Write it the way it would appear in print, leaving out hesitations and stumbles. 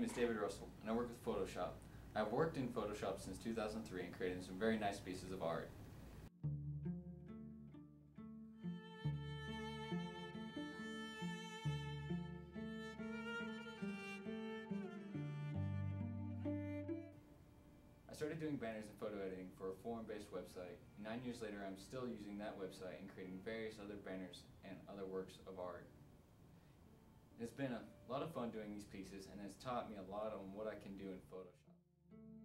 name is David Russell, and I work with Photoshop. I've worked in Photoshop since 2003 and created some very nice pieces of art. I started doing banners and photo editing for a forum-based website, and 9 years later I'm still using that website and creating various other banners and other works of art. It's been a lot of fun doing these pieces, and it's taught me a lot on what I can do in Photoshop.